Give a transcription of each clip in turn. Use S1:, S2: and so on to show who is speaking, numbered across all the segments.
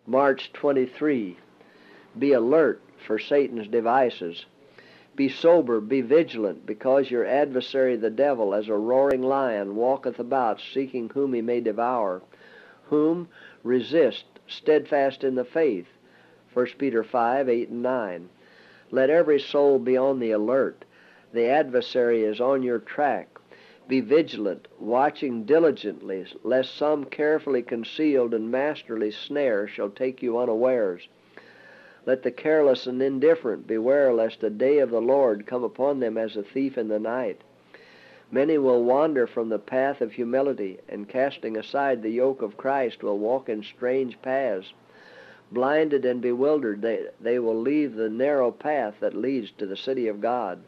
S1: March 23. Be alert for Satan's devices. Be sober, be vigilant, because your adversary the devil, as a roaring lion, walketh about, seeking whom he may devour. Whom resist, steadfast in the faith. 1 Peter 5:8 and 9. Let every soul be on the alert. The adversary is on your track. Be vigilant, watching diligently, lest some carefully concealed and masterly snare shall take you unawares. Let the careless and indifferent beware lest the day of the Lord come upon them as a thief in the night. Many will wander from the path of humility, and casting aside the yoke of Christ will walk in strange paths. Blinded and bewildered, they will leave the narrow path that leads to the city of God.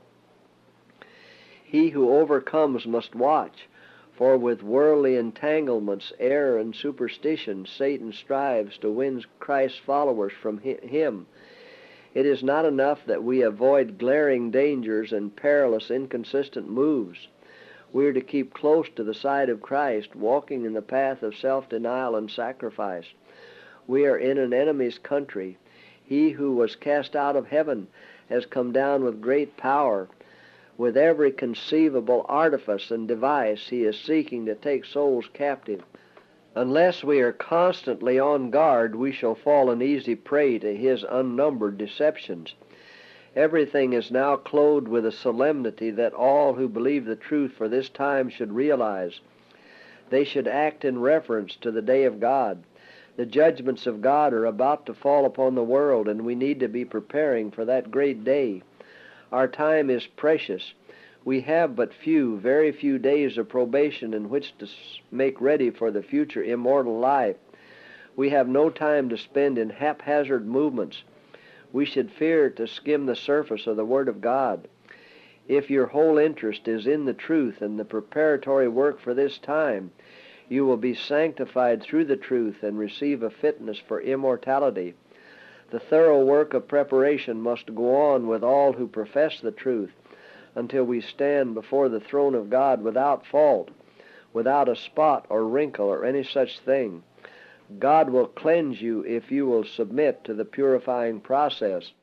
S1: He who overcomes must watch, for with worldly entanglements, error, and superstition, Satan strives to win Christ's followers from him. It is not enough that we avoid glaring dangers and perilous, inconsistent moves. We are to keep close to the side of Christ, walking in the path of self-denial and sacrifice. We are in an enemy's country. He who was cast out of heaven has come down with great power. With every conceivable artifice and device, he is seeking to take souls captive. Unless we are constantly on guard, we shall fall an easy prey to his unnumbered deceptions. Everything is now clothed with a solemnity that all who believe the truth for this time should realize. They should act in reference to the day of God. The judgments of God are about to fall upon the world, and we need to be preparing for that great day. Our time is precious. We have but very few days of probation in which to make ready for the future immortal life. We have no time to spend in haphazard movements. We should fear to skim the surface of the Word of God. If your whole interest is in the truth and the preparatory work for this time, you will be sanctified through the truth and receive a fitness for immortality. The thorough work of preparation must go on with all who profess the truth until we stand before the throne of God without fault, without a spot or wrinkle or any such thing. God will cleanse you if you will submit to the purifying process.